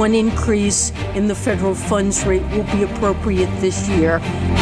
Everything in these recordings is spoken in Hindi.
one increase in the federal funds rate will be appropriate this year.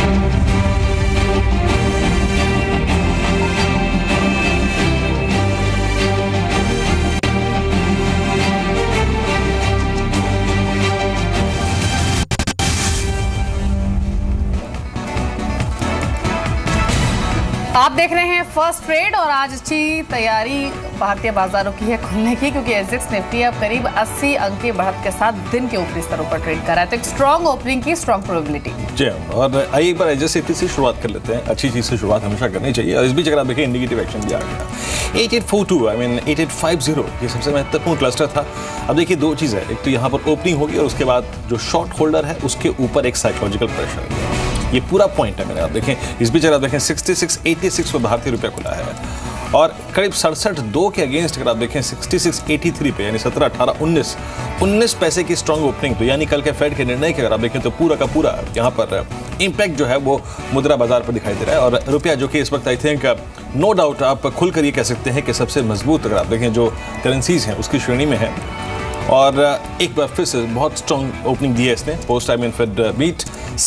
आप देख रहे हैं फर्स्ट ट्रेड और आज अच्छी तैयारी भारतीय बाजारों की है खुलने की, क्योंकि एसएक्स निफ्टी अब करीब 80 अंक की बढ़त के साथ दिन के ऊपरी स्तरों पर ट्रेड कर रहा है। तो एक स्ट्रॉन्ग ओपनिंग की स्ट्रॉन्ग प्रोबेबिलिटी। जी और आइए एक बार एसएक्स से शुरुआत कर लेते हैं। अच्छी चीज से शुरुआत हमेशा करनी चाहिए और इस बीच अगर आप देखें इंडिकेटिव एक्शन भी आ गया 8842 8850 ये सबसे महत्वपूर्ण क्लस्टर था। अब देखिए दो चीज है, एक तो यहाँ पर ओपनिंग होगी और उसके बाद जो शॉर्ट होल्डर है उसके ऊपर एक साइकोलॉजिकल प्रेशर है। ये पूरा पॉइंट है मेरे। आप देखें इस बीच अगर आप देखें 6686 पर भारतीय रुपया खुला है और करीब 67.2 के अगेंस्ट अगर आप देखें 6683 पे, यानी 17, 18, 19 पैसे की स्ट्रांग ओपनिंग। तो यानी कल के फेड के निर्णय के अगर आप देखें तो पूरा का पूरा यहाँ पर इम्पैक्ट जो है वो मुद्रा बाजार पर दिखाई दे रहा है। और रुपया जो कि इस वक्त आई थिंक नो डाउट आप खुलकर ये कह सकते हैं कि सबसे मजबूत अगर आप देखें जो करेंसीज हैं उसकी श्रेणी में है। और एक बार फिर से बहुत स्ट्रॉन्ग ओपनिंग दी है इसने पोस्ट फेड मीट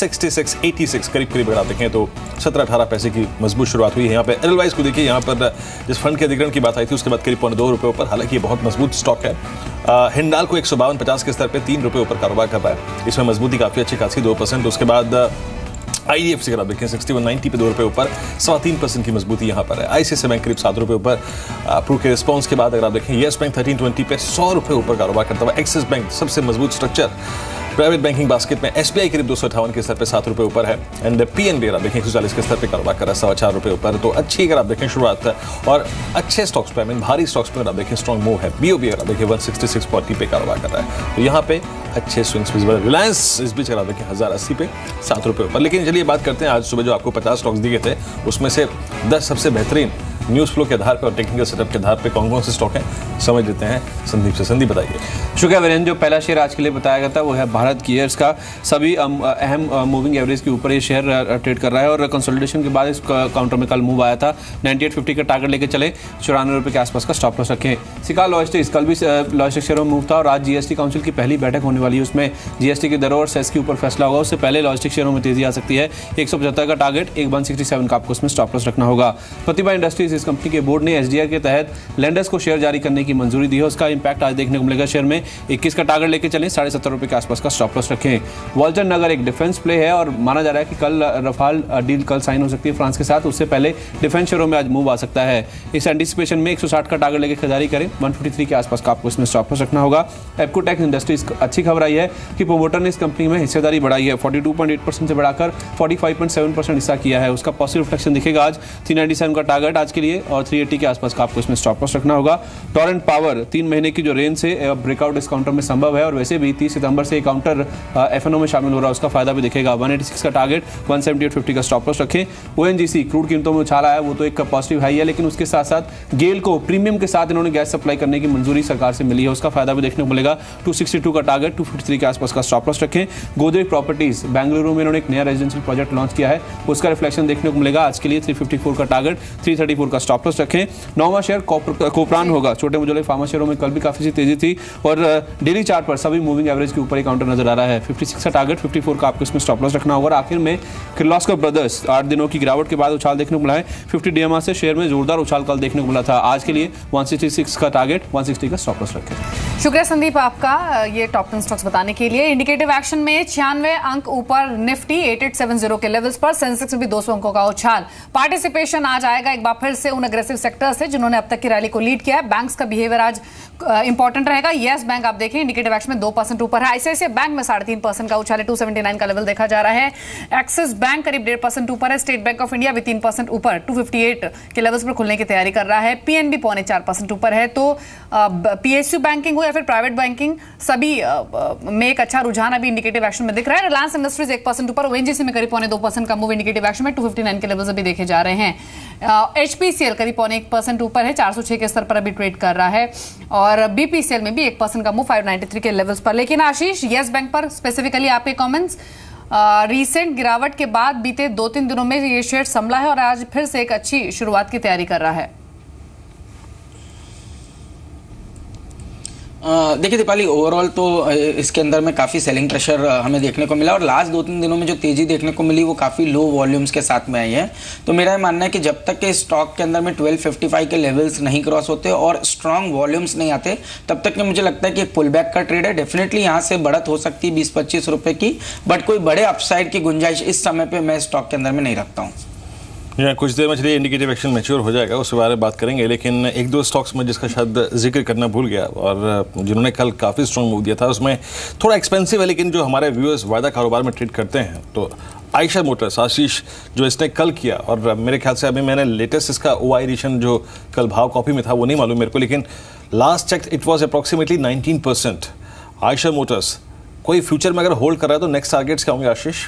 6686 करीब अगर आप देखें तो 17-18 पैसे की मजबूत शुरुआत हुई है। यहाँ पे एडलवाइस को देखिए, यहाँ पर जिस फंड के अधिग्रहण की बात आई थी उसके बाद करीब ₹2 ऊपर, हालांकि ये बहुत मजबूत स्टॉक है। हिंडाल्को 152.50 के स्तर पे ₹3 ऊपर कारोबार कर रहा है, इसमें मजबूती काफी अच्छी खासी 2%। उसके बाद IDFC अगर आप देखें 6190 पे ₹2 ऊपर 3.25% की मजबूती यहाँ पर है। ICICI बैंक करीब ₹7 ऊपर अप्रूव के रिस्पॉन्स के बाद अगर आप देखें येस बैंक 1320 पे ₹100 ऊपर कारोबार करता हुआ। एक्सिस बैंक सबसे मजबूत स्ट्रक्चर प्राइवेट बैंकिंग बास्केट में SBI करीब 258 के स्तर पे ₹7 ऊपर है। एंड PNB अगर आप देखें 140 के स्तर पे कारोबार कर रहा है ₹4.25 ऊपर। तो अच्छी अगर आप देखें शुरुआत है और अच्छे स्टॉक्स पे भारी स्टॉक्स पे अगर आप देखें स्ट्रॉन्ग मूव है। BOB अगर आप देखें 166.40 पे कारोबार कर रहा है, तो यहाँ पे अच्छे स्विंग्स विजिबल। रिलायंस इस बीच अगर आप देखें 1080 पे ₹7 ऊपर। लेकिन चलिए बात करते हैं आज सुबह जो आपको 50 स्टॉक्स दिए गए थे उसमें से 10 सबसे बेहतरीन न्यूज़ फ्लो के आधार पर और टेक्निकल सेटअप के आधार पर कौन से स्टॉक हैं समझ लेते हैं संदीप से। संदीप बताइए। शुक्रिया वीरेंद्र। जो पहला शेयर आज के लिए बताया गया था वो है भारत गियर्स का। सभी अहम मूविंग एवरेज के ऊपर ये शेयर ट्रेड कर रहा है और कंसोलिडेशन के बाद इस काउंटर में कल मूव आया था। 9850 का टारगेट लेके चले, ₹94 के आसपास का स्टॉप लॉस रखें। सिका लॉजिस्टिक्स कल भी लॉजिस्टिक्स शेयरों में मूव था और आज जीएसटी काउंसिल की पहली बैठक होने वाली है, उसमें जीएसटी की दरों और सेस के ऊपर फैसला होगा। उससे पहले लॉजिस्टिक्स शेयरों में तेजी आ सकती है। 175 का टारगेट 167 का आपको उसमें स्टॉप लॉस रखना होगा। प्रतिभा इंडस्ट्रीज इस कंपनी के बोर्ड ने एसडीआर के तहत लेंडर्स को शेयर जारी करने की मंजूरी दी है। उसका इंपैक्ट आज देखने को मिलेगा शेयर में। 21 का टारगेट लेके चलें, ₹70.5 के आसपास का स्टॉप लॉस रखें। वॉल्टर नगर एक डिफेंस प्ले है और माना जा रहा है कि कल रफाल डील कल साइन हो सकती है फ्रांस के साथ, उससे पहले डिफेंस शेयरों में आज मूव आ सकता है। इस एंटिसिपेशन में 160 का टारगेट लेके खरीदारी करें, 153 के आसपास का आपको इसमें स्टॉप लॉस रखना होगा। एप्कोटेक इंडस्ट्रीज अच्छी खबर आई है कि प्रोमोटर ने इस कंपनी में हिस्सेदारी बढ़ाई है, 42.8% से बढ़ाकर 45.7% हिस्सा किया है। उसका पॉजिटिव रिफ्लेक्शन दिखेगा आज। 397 का टारगेट आज के लिए और 380 के आसपास का आपको इसमें स्टॉप लॉस रखना होगा। टॉरेंट पावर 3 महीने की जो रेंज से ब्रेकआउट इस काउंटर में संभव है और वैसे भी 30 सितंबर से काउंटर एफएनओ में शामिल हो रहा है, उसका फायदा भी दिखेगा। 186 का टारगेट, 178.50 का स्टॉप लॉस रखें। ओएनजीसी क्रूड कीमतों में उछाल आया, वो तो एक पॉजिटिव हाई है, लेकिन उसके साथ साथ गेल को प्रीमियम के साथ इन्होंने गैस सप्लाई करने की मंजूरी सरकार से मिली है, उसका फायदा भी देखने को मिलेगा। 262 का टारगेट, 253 के आसपास का स्टॉप लॉस रखें। गोदरेज प्रॉपर्टीज बेंगलुरु में इन्होंने एक नया रेजिडेंशियल प्रोजेक्ट लॉन्च किया है, उसका रिफ्लेक्शन देखने को मिलेगा। आज के लिए 354 का टारगेट, 334 का स्टॉप लॉस रखें। 9वां शेयर कोपरान होगा। छोटे मुजले फार्मा शेयरों में कल भी काफी तेजी थी और डेली चार्ट पर सभी मूविंग एवरेज के ऊपर ही काउंटर नजर आ रहा है। 56 का टारगेट, 54 का आपको इसमें स्टॉप लॉस रखना होगा। आखिर में किर्लोस्कर ब्रदर्स 8 दिनों की गिरावट के बाद उछाल देखने को मिला है। 50 DMR से शेयर में जोरदार उछाल कल देखने को मिला था। आज के लिए 166 का टारगेट, 160 का स्टॉप लॉस रखें। शुक्रिया संदीप आपका ये टॉप 10 स्टॉक्स बताने के लिए। इंडिकेटिव एक्शन में 96 अंक ऊपर निफ्टी 8870 के लेवल्स पर, सेंसेक्स में भी 200 अंकों का उछाल। पार्टिसिपेशन आज आएगा एक बार फिर से उन अग्रेसिव सेक्टर्स से जिन्होंने अब तक की रैली को लीड किया है। बैंक्स का बिहेवियर आज इंपॉर्टेंट रहेगा। येस बैंक आप देखें इंडिकेटिव एक्शन में 2% ऊपर है। आईसीआईसीआई बैंक में 3.5% का उछाल है, 279 का लेवल देखा जा रहा है। एक्सिस बैंक करीब 1.5% ऊपर है। स्टेट बैंक ऑफ इंडिया भी 3% ऊपर 258 के लेवल्स पर खुलने की तैयारी कर रहा है। पीएनबी 4.25% ऊपर है। तो पीएसयू बैंकिंग हो या फिर प्राइवेट बैंकिंग, सभी में एक अच्छा रुझान अभी इंडिकेटिव एक्शन में दिख रहा है। रिलायंस इंडस्ट्रीज 1% ऊपर, ओएनजीसी में करीब 2.25% का मूव इंडिकेटिव एक्शन में 259 के लेवल्स अभी देखे जा रहे हैं। एचपीसीएल करीब 1% ऊपर है, 406 के स्तर पर अभी ट्रेड कर रहा है। और बीपीसीएल में भी 1% का मूव 593 के लेवल्स पर। लेकिन आशीष, येस बैंक पर स्पेसिफिकली आपके कमेंट्स। रीसेंट गिरावट के बाद बीते 2-3 दिनों में ये शेयर संभला है और आज फिर से एक अच्छी शुरुआत की तैयारी कर रहा है। देखिए दीपाली, ओवरऑल तो इसके अंदर में काफ़ी सेलिंग प्रेशर हमें देखने को मिला और लास्ट 2-3 दिनों में जो तेज़ी देखने को मिली वो काफ़ी लो वॉल्यूम्स के साथ में आई है। तो मेरा मानना है कि जब तक के स्टॉक के अंदर में 1255 के लेवल्स नहीं क्रॉस होते और स्ट्रॉन्ग वॉल्यूम्स नहीं आते, तब तक के मुझे लगता है कि एक पुल बैक का ट्रेड है। डेफिनेटली यहाँ से बढ़त हो सकती है 20-25 रुपये की, बट कोई बड़े अपसाइड की गुंजाइश इस समय पर मैं स्टॉक के अंदर में नहीं रखता हूँ। कुछ देर में चलिए इंडिकेटिव एक्शन मैच्योर हो जाएगा, उसके बारे में बात करेंगे, लेकिन एक दो स्टॉक्स में जिसका शायद जिक्र करना भूल गया और जिन्होंने कल काफ़ी स्ट्रॉन्ग मूव दिया था, उसमें थोड़ा एक्सपेंसिव है लेकिन जो हमारे व्यूअर्स वायदा कारोबार में ट्रेड करते हैं, तो आयशा मोटर्स, आशीष, जो इसने कल किया, और मेरे ख्याल से अभी मैंने लेटेस्ट इसका OI एडिशन जो कल भाव कॉपी में था वो नहीं मालूम मेरे को, लेकिन last check it was approximately 19%। Ayesha motors कोई फ्यूचर में अगर होल्ड कर रहा है तो नेक्स्ट टारगेट्स क्या होंगे आशीष?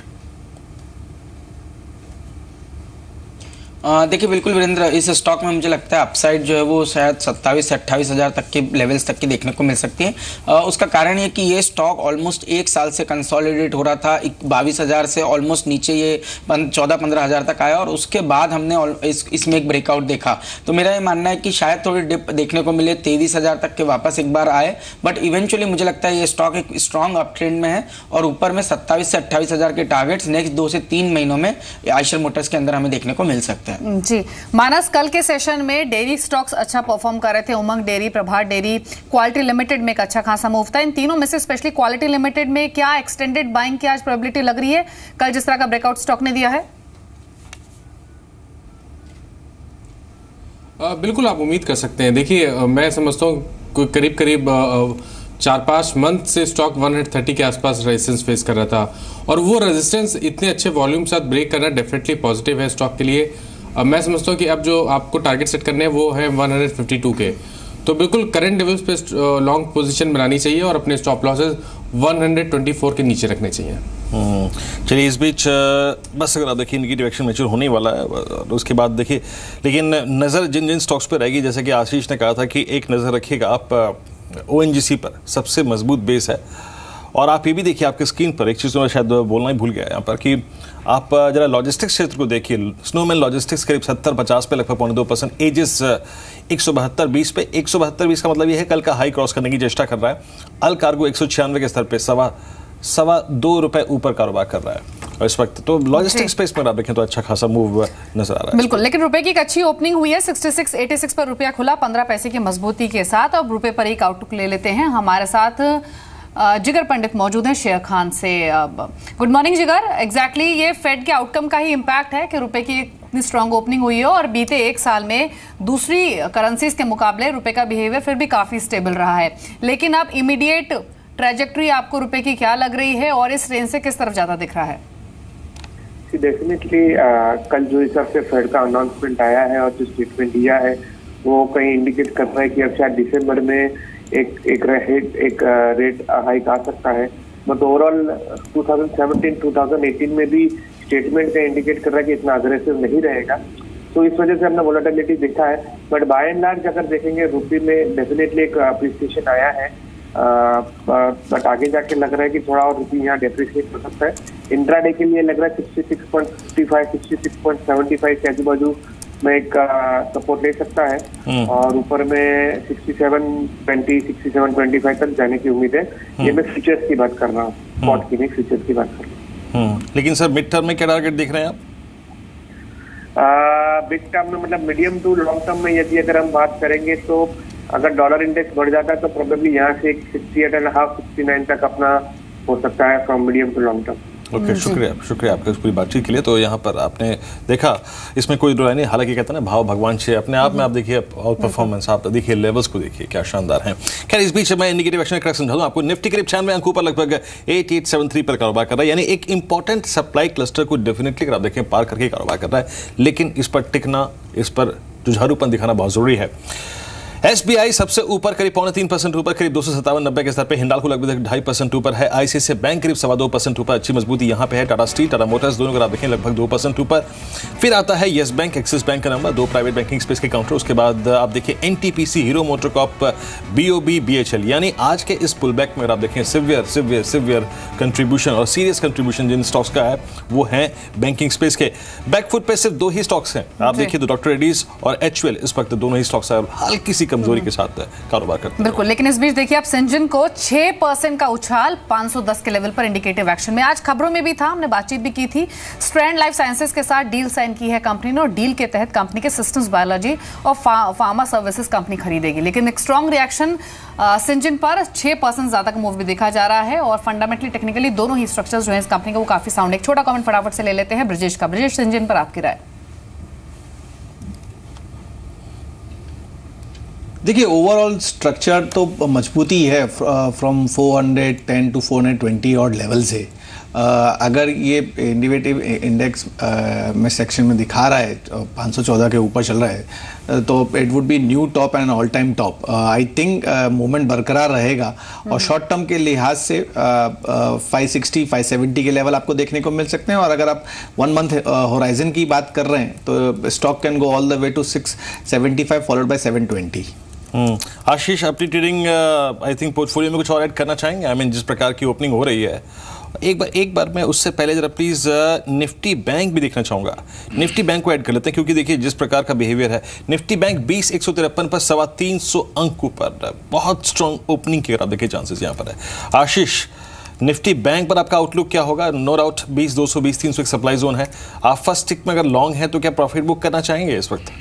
देखिए बिल्कुल वीरेंद्र, इस स्टॉक में मुझे लगता है अपसाइड जो है वो शायद 27 से 28 हज़ार तक के लेवल्स तक की देखने को मिल सकती है। उसका कारण ये कि ये स्टॉक ऑलमोस्ट 1 साल से कंसोलिडेट हो रहा था, 22 हज़ार से ऑलमोस्ट नीचे ये 14-15 हज़ार तक आया और उसके बाद हमने इसमें एक ब्रेकआउट देखा। तो मेरा ये मानना है कि शायद थोड़ी डिप देखने को मिले, 23 हज़ार तक के वापस एक बार आए, बट इवेंचुअली मुझे लगता है ये स्टॉक एक स्ट्रॉन्ग अप ट्रेंड में है और ऊपर में 27 से 28 हज़ार के टारगेट्स नेक्स्ट 2 से 3 महीनों में आयशर मोटर्स के अंदर हमें देखने को मिल सकते हैं। जी मानस, कल के सेशन में डेयरी स्टॉक्स अच्छा परफॉर्म कर रहे थे। Umang dairy, Prabhat dairy, Quality Limited में एक अच्छा खासा मूव था। इन तीनों में से स्पेशली क्वालिटी लिमिटेड में क्या एक्सटेंडेड बाइंग की आज प्रोबेबिलिटी लग रही है, कल जिस तरह का ब्रेकआउट स्टॉक ने दिया है? बिल्कुल आप उम्मीद कर सकते हैं। देखिए मैं समझता हूँ करीब 4-5 मंथ से स्टॉक 130 के आसपास रेजिस्टेंस फेस कर रहा था और वो रेजिस्टेंस इतने अच्छे वॉल्यूम के साथ ब्रेक करना डेफिनेटली पॉजिटिव है स्टॉक के लिए। मैं समझता हूँ कि अब जो आपको टारगेट सेट करने हैं वो है 152 के, तो बिल्कुल करंट लेवल्स पे लॉन्ग पोजीशन बनानी चाहिए और अपने स्टॉप लॉसेस 124 के नीचे रखने चाहिए। चलिए इस बीच बस अगर आप देखिए इंडिकेटिव एक्शन मैच्योर होने वाला है और उसके बाद देखिए, लेकिन नज़र जिन जिन स्टॉक्स पर रहेगी, जैसे कि आशीष ने कहा था कि एक नज़र रखिएगा आप ONGC पर, सबसे मजबूत बेस है। और आप ये भी देखिए आपके स्क्रीन पर एक चीज़ तो मैं शायद बोलना ही भूल गया यहाँ पर कि आप जरा लॉजिस्टिक्स क्षेत्र को देखिए। स्नोमैन लॉजिस्टिक्स करीब 70-50 पे, लगभग 2.25%। एजिस 172.20 पे। 172.20 का मतलब ये है कल का हाई क्रॉस करने की चेष्टा कर रहा है। अल कार्गो 196 के स्तर पे सवा 2 रुपए ऊपर कारोबार कर रहा है और इस वक्त तो लॉजिस्टिक स्पेस में आप देखें तो अच्छा खासा मूव नजर आ रहा है। बिल्कुल, लेकिन रुपए की एक अच्छी ओपनिंग हुई है। 66.86 पर रुपया खुला 15 पैसे की मजबूती के साथ। अब रुपए पर एक आउटलुक ले लेते हैं। हमारे साथ जिगर पंडित मौजूद हैं शेयर खान से। Good morning Jigar. एग्जैक्टली ये फेड के आउटकम का ही इम्पैक्ट है कि रुपए की इतनी स्ट्रांग ओपनिंग हुई है और बीते 1 साल में दूसरी करेंसीज के मुकाबले रुपए का बिहेवियर फिर भी काफी स्टेबल रहा है। लेकिन अब इमीडिएट ट्रैजेक्टरी आपको रुपए की क्या लग रही है और इस रेंज से किस तरफ ज्यादा दिख रहा है? डेफिनेटली कल जो हिसाब से फेड का अनाउंसमेंट आया है और जो स्टेटमेंट दिया है वो कहीं इंडिकेट कर रहा है कि अब शायद दिसंबर में एक रेट हाइक आ सकता है। बट ओवरऑल 2017-2018 में भी स्टेटमेंट का इंडिकेट कर रहा है कि इतना अग्रेसिव नहीं रहेगा, तो इस वजह से हमने वोलेटिलिटी देखा है। बट बाय एंड लार्ज अगर देखेंगे रुपये में डेफिनेटली एक अप्रिसिएशन आया है, बट आगे जाके लग रहा है कि थोड़ा और रुपये यहाँ डेप्रिशिएट हो सकता है। इंट्राडे के लिए लग रहा है 66.55 66.75 के आजू बाजू में एक सपोर्ट ले सकता है और ऊपर में 67.20 67.25 तक जाने की उम्मीद है। ये मैं फ्यूचर्स की बात कर रहा हूँ, स्पॉट की नहीं, फ्यूचर्स की बात कर रहा हूँ। लेकिन सर मिड टर्म में क्या टारगेट देख रहे हैं आप? मिड टर्म में मतलब मीडियम टू लॉन्ग टर्म में यदि अगर हम बात करेंगे तो अगर डॉलर इंडेक्स बढ़ जाता है तो प्रोबेबली यहाँ से 68.5 69 तक अपना हो सकता है from medium to long term. Okay, शुक्रिया आपका इस पूरी बातचीत के लिए। तो यहाँ पर आपने देखा, इसमें कोई दुराई नहीं, हालांकि कहते हैं ना भाव भगवान से अपने आप में। आप देखिए आउट परफॉर्मेंस, आप देखिए लेवल्स को देखिए क्या शानदार हैं। खैर इस बीच मैं इंडिकेटिव एक्शन करेक्ट समझा दूं आपको। निफ्टी करीब 96 अंक ऊपर लगभग 8873 पर कारोबार कर रहा है, यानी एक इंपॉर्टेंट सप्लाई क्लस्टर को डेफिनेटली अगर आप देखें पार करके कारोबार कर रहा है, लेकिन इस पर टिकना, इस पर जुझारूपन दिखाना बहुत जरूरी है। SBI सबसे ऊपर करीब 3.25% ऊपर, करीब 257.90 के स्तर पे। हिंडाल्को लगभग 2.5% ऊपर है। ICICI बैंक करीब 2.25% ऊपर, अच्छी मजबूती यहाँ पे है। टाटा स्टील, टाटा मोटर्स दोनों अगर आप देखें लगभग 2% ऊपर। फिर आता है येस बैंक, एक्सिस बैंक का नंबर, 2 प्राइवेट बैंकिंग स्पेस के काउंटर। उसके बाद आप देखिए NTPC, Hero Motor Corp, BOB, BHL, यानी आज के इस पुल बैक में अगर आप देखें सिवियर कंट्रीब्यूशन और सीरियस कंट्रीब्यूशन जिन स्टॉक्स का है वो है बैंकिंग स्पेस के। बैकफुट पे सिर्फ 2 ही स्टॉक्स हैं, आप देखिए तो डॉक्टर रेड्डीज और HUL, इस वक्त दोनों ही स्टॉक्स हल्की सी कमजोरी के साथ कारोबार करते हैं। बिल्कुल, लेकिन इस बीच देखिए आप सिंजन को 6% का उछाल 510 के लेवल पर इंडिकेटिव एक्शन में। आज खबरों में भी था, हमने बातचीत भी की थी। स्ट्रैंड लाइफ साइंसेज के साथ डील साइन की है कंपनी ने और डील के तहत कंपनी के सिस्टम्स बायोलॉजी और फार्मा सर्विसेज कंपनी खरीदेगी। लेकिन एक स्ट्रॉन्ग रिएक्शन सिंजन पर 6% ज्यादा का मूव भी देखा जा रहा है और फंडामेंटली टेक्निकली दोनों ही स्ट्रक्चर्स जो है इस कंपनी के वो काफी साउंड। एक छोटा कमेंट फटाफट से ले लेते हैं ब्रजेश का। ब्रजेश, सिंजन पर आपकी राय? देखिए, ओवरऑल स्ट्रक्चर तो मजबूती है फ्रॉम 410 टू 420 और लेवल से। अगर ये इंडिकेटिव इंडेक्स में सेक्शन में दिखा रहा है 514 के ऊपर चल रहा है तो it would be new top and all time top. I think movement बरकरार रहेगा और शॉर्ट टर्म के लिहाज से 560 570 के लेवल आपको देखने को मिल सकते हैं। और अगर आप 1 मंथ होराइजन की बात कर रहे हैं तो stock can go all the way to 675 followed by 720। Ashish, अपनी ट्रेडिंग आई थिंक पोर्टफोलियो में कुछ और ऐड करना चाहेंगे? आई मीन जिस प्रकार की ओपनिंग हो रही है, एक बार मैं उससे पहले जरा प्लीज निफ्टी बैंक भी देखना चाहूंगा। निफ्टी बैंक को ऐड कर लेते हैं क्योंकि देखिए जिस प्रकार का बिहेवियर है, निफ्टी बैंक 20,153 पर 325 अंक ऊपर, बहुत स्ट्रॉन्ग ओपनिंग की अगर आप देखिए चांसेस यहाँ पर है। आशीष, निफ्टी बैंक पर आपका आउटलुक क्या होगा? नो डाउट 20,200 20,300 एक सप्लाई जोन है। आप फर्स्ट टिक में अगर लॉन्ग है तो क्या प्रॉफिट बुक करना चाहेंगे इस वक्त?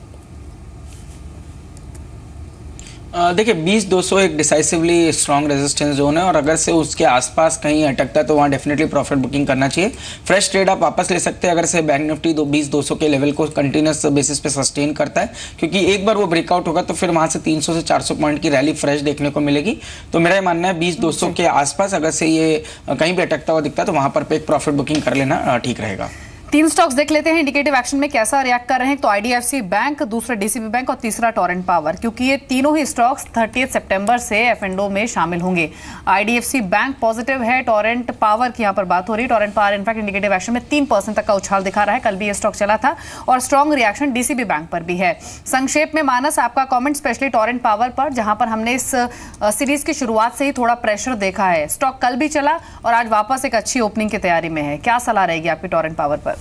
देखिए 20,200 एक डिसाइसिवली स्ट्रॉन्ग रेजिस्टेंस जोन है और अगर से उसके आसपास कहीं अटकता है तो वहाँ डेफिनेटली प्रॉफिट बुकिंग करना चाहिए। फ्रेश ट्रेड आप वापस ले सकते हैं अगर से बैंक निफ्टी 20,200 के लेवल को कंटिन्यूस बेसिस पे सस्टेन करता है, क्योंकि एक बार वो ब्रेकआउट होगा तो फिर वहाँ से 300 से 400 पॉइंट की रैली फ्रेश देखने को मिलेगी। तो मेरा ये मानना है 20,200 के आसपास अगर से ये कहीं भी अटकता हुआ दिखता है तो वहाँ पर एक प्रॉफिट बुकिंग कर लेना ठीक रहेगा। 3 स्टॉक्स देख लेते हैं इंडिकेटिव एक्शन में कैसा रिएक्ट कर रहे हैं। तो IDFC बैंक, दूसरा DCB बैंक और तीसरा टोरेंट पावर, क्योंकि ये तीनों ही स्टॉक्स 30 सितंबर से F&O में शामिल होंगे। IDFC बैंक पॉजिटिव है, टोरेंट पावर की यहाँ पर बात हो रही है। Torrent Power in fact indicative action में 3% तक का उछाल दिखा रहा है, कल भी ये स्टॉक चला था और स्ट्रॉन्ग रिएक्शन DCB बैंक पर भी है। संक्षेप में मानस आपका कॉमेंट स्पेशली टोरेंट पावर पर, जहां पर हमने इस सीरीज की शुरुआत से ही थोड़ा प्रेशर देखा है। स्टॉक कल भी चला और आज वापस एक अच्छी ओपनिंग की तैयारी में है। क्या सलाह रहेगी आपकी टोरेंट पावर पर?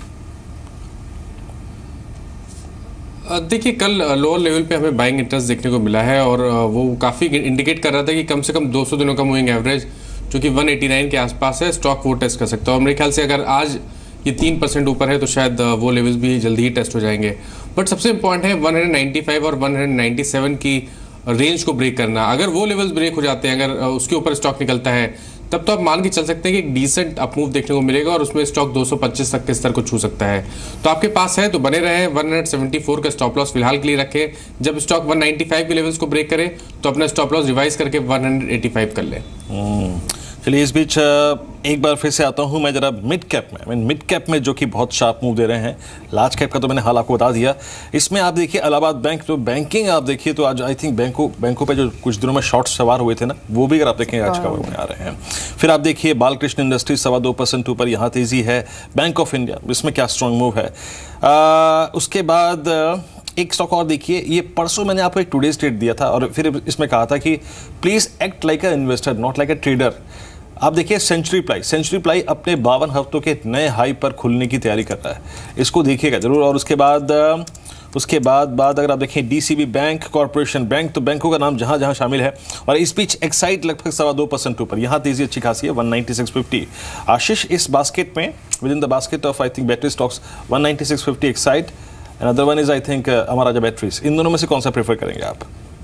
देखिए कल लोअर लेवल पे हमें बाइंग इंटरेस्ट देखने को मिला है और वो काफ़ी इंडिकेट कर रहा था कि कम से कम 200 दिनों का मूविंग एवरेज जो कि 189 के आसपास है, स्टॉक वो टेस्ट कर सकता है। और मेरे ख्याल से अगर आज ये 3% ऊपर है तो शायद वो लेवल्स भी जल्दी ही टेस्ट हो जाएंगे। बट सबसे इंपॉर्टेंट है 195 और 197 की रेंज को ब्रेक करना। अगर वो लेवल्स ब्रेक हो जाते हैं, अगर उसके ऊपर स्टॉक निकलता है, तब तो आप मान के चल सकते हैं कि एक डिसेंट अपमूव देखने को मिलेगा और उसमें स्टॉक 225 तक के स्तर को छू सकता है। तो आपके पास है तो बने रहे। 174 का स्टॉप लॉस फिलहाल के लिए रखें। जब स्टॉक 195 के लेवल्स को ब्रेक करे तो अपना स्टॉप लॉस रिवाइज करके 185 कर ले। चलिए इस बीच एक बार फिर से आता हूं मैं जरा मिड कैप में जो कि बहुत शार्प मूव दे रहे हैं। लार्ज कैप का तो मैंने हाल आपको बता दिया। इसमें आप देखिए इलाहाबाद बैंक, तो बैंकिंग आप देखिए तो आज आई थिंक बैंकों पे जो कुछ दिनों में शॉर्ट सवार हुए थे ना, वो भी अगर आप देखें आज कवर में आ रहे हैं। फिर आप देखिए बालकृष्ण इंडस्ट्रीज 2.25% ऊपर, यहाँ तेजी है। बैंक ऑफ इंडिया, इसमें क्या स्ट्रॉन्ग मूव है। उसके बाद एक स्टॉक और देखिए, ये परसों मैंने आपको एक टुडेज ट्रेड दिया था और फिर इसमें कहा था कि please act like a investor not like a trader. आप देखिए सेंचुरी प्लाई अपने 52 हफ्तों के नए हाई पर खुलने की तैयारी कर रहा है, इसको देखिएगा जरूर। और उसके बाद अगर आप देखें DCB बैंक, कॉर्पोरेशन बैंक, तो बैंकों का नाम जहां शामिल है। और इस बीच एक्साइड लगभग 2.25% ऊपर, यहाँ तेजी अच्छी खासी है 196.50। आशीष, इस बास्केट में within the basket of I think battery stocks 196.50 Exide and other one is I think Amaraja batteries, इन दोनों में से कौन सा प्रेफर करेंगे आप?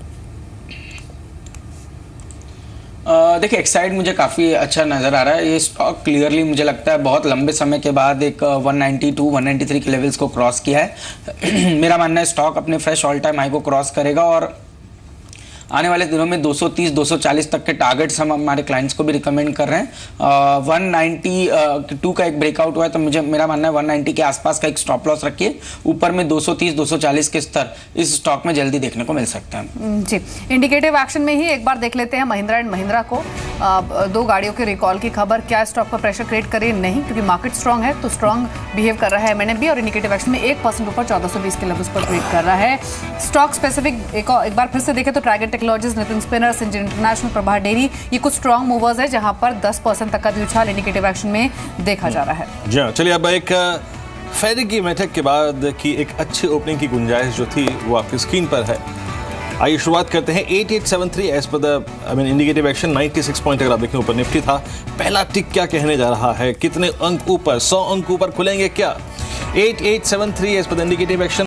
देखिए एक्साइड मुझे काफ़ी अच्छा नज़र आ रहा है। ये स्टॉक क्लियरली मुझे लगता है बहुत लंबे समय के बाद एक 192 193 के लेवल्स को क्रॉस किया है। मेरा मानना है स्टॉक अपने फ्रेश ऑल टाइम हाई को क्रॉस करेगा और आने वाले दिनों में 230 240 तक के टारगेट्स हम हमारे क्लाइंट्स को भी रिकमेंड कर रहे हैं। 192 का एक ब्रेकआउट हुआ है तो मेरा मानना है 190 के आसपास का एक स्टॉप लॉस रखिए। ऊपर में 230 240 के स्तर इस स्टॉक में जल्दी देखने को मिल सकते हैं। जी, इंडिकेटिव एक्शन में ही एक बार देख लेते हैं महिंद्रा एंड महिंद्रा को। 2 गाड़ियों के रिकॉल की खबर, क्या स्टॉक पर प्रेशर क्रिएट करे? नहीं, क्योंकि मार्केट स्ट्रांग है तो स्ट्रांग बिहेव कर रहा है M&B और इंडिकेटिव एक्शन में 1% ऊपर 1420 के लेवल्स पर ट्रेड कर रहा है। स्टॉक स्पेसिफिक एक बार फिर से देखें तो Trigyn Technologies, Nitin Spinner, Syngene International, Prabha Dairy, ये कुछ स्ट्रॉन्ग मूवर्स है जहां पर 10% तक का भी उछाल इंडिकेटिव एक्शन में देखा जा रहा है। जी हाँ, चलिए अब एक फेरिक की बैठक के बाद की एक अच्छी ओपनिंग की गुंजाइश जो थी वो आपकी स्क्रीन पर है। आइए शुरुआत करते हैं 8873 as per the indicative action 96 point अगर आप देखें ऊपर निफ्टी था। पहला टिक क्या कहने जा रहा है, कितने अंक ऊपर, 100 अंक ऊपर खुलेंगे क्या? 8873 as per the indicative action.